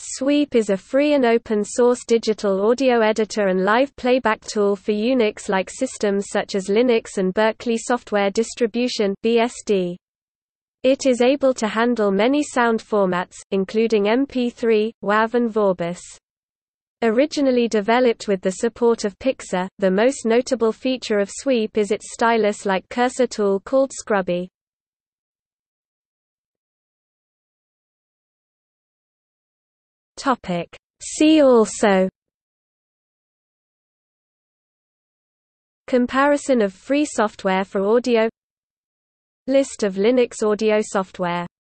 Sweep is a free and open-source digital audio editor and live playback tool for Unix-like systems such as Linux and Berkeley Software Distribution (BSD). It is able to handle many sound formats, including MP3, WAV and Vorbis. Originally developed with the support of Pixar, the most notable feature of Sweep is its stylus-like cursor tool called Scrubby. See also: Comparison of free software for audio, List of Linux audio software.